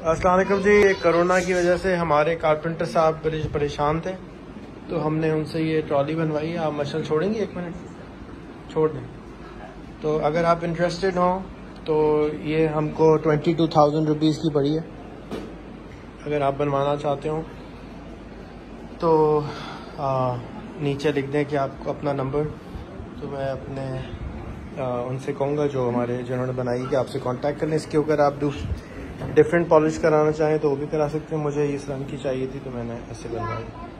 अस्सलाम वालेकुम जी। कोरोना की वजह से हमारे कारपेंटर साहब बड़े परेशान थे, तो हमने उनसे ये ट्रॉली बनवाई। आप मशल छोड़ेंगे? 1 मिनट छोड़ दें। तो अगर आप इंटरेस्टेड हों तो ये हमको 22,000 रुपीज़ की पड़ी है। अगर आप बनवाना चाहते हो तो नीचे लिख दें कि आपको अपना नंबर, तो मैं अपने उनसे कहूँगा जिन्होंने बनाई कि आपसे कांटेक्ट करने। इसके ऊपर आप डिफरेंट पॉलिश कराना चाहें तो वो भी करा सकते हैं। मुझे इस रंग की चाहिए थी तो मैंने ऐसे बनवाई।